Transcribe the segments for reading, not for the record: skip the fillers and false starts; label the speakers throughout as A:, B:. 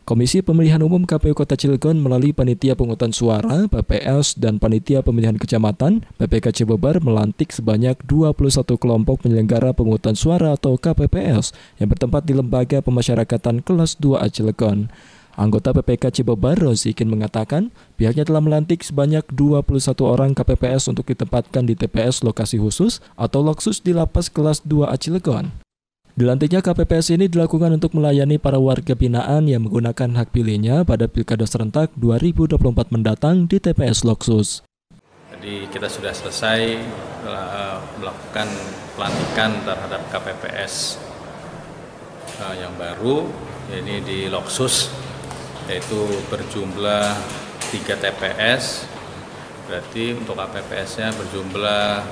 A: Komisi Pemilihan Umum KPU Kota Cilegon melalui Panitia Pemungutan Suara (PPS) dan Panitia Pemilihan Kecamatan (PPK) Cibeber melantik sebanyak 21 kelompok penyelenggara pemungutan suara atau KPPS yang bertempat di Lembaga Pemasyarakatan Kelas 2A Cilegon. Anggota PPK Cibeber, Rozikin, mengatakan pihaknya telah melantik sebanyak 21 orang KPPS untuk ditempatkan di TPS lokasi khusus atau Loksus di Lapas Kelas 2A Cilegon. Dilantiknya KPPS ini dilakukan untuk melayani para warga binaan yang menggunakan hak pilihnya pada Pilkada Serentak 2024 mendatang di TPS Loksus.
B: Jadi kita sudah selesai melakukan pelantikan terhadap KPPS yang baru, yaitu di Loksus, yaitu berjumlah 3 TPS, berarti untuk KPPS-nya berjumlah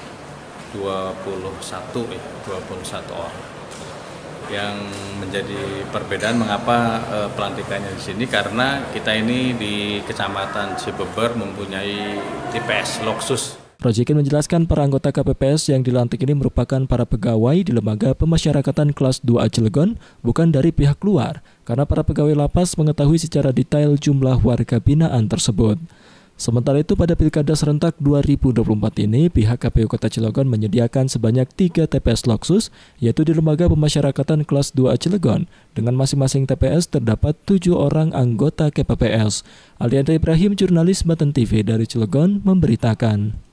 B: 21 orang. Yang menjadi perbedaan mengapa pelantikannya di sini, karena kita ini di Kecamatan Cibeber mempunyai TPS Loksus.
A: Rozikin menjelaskan para anggota KPPS yang dilantik ini merupakan para pegawai di Lembaga Pemasyarakatan Kelas 2A Cilegon, bukan dari pihak luar, karena para pegawai lapas mengetahui secara detail jumlah warga binaan tersebut. Sementara itu pada Pilkada Serentak 2024 ini, pihak KPU Kota Cilegon menyediakan sebanyak 3 TPS Loksus, yaitu di Lembaga Pemasyarakatan Kelas 2A Cilegon. Dengan masing-masing TPS terdapat 7 orang anggota KPPS. Aldiandra Ibrahim, jurnalis Banten TV dari Cilegon, memberitakan.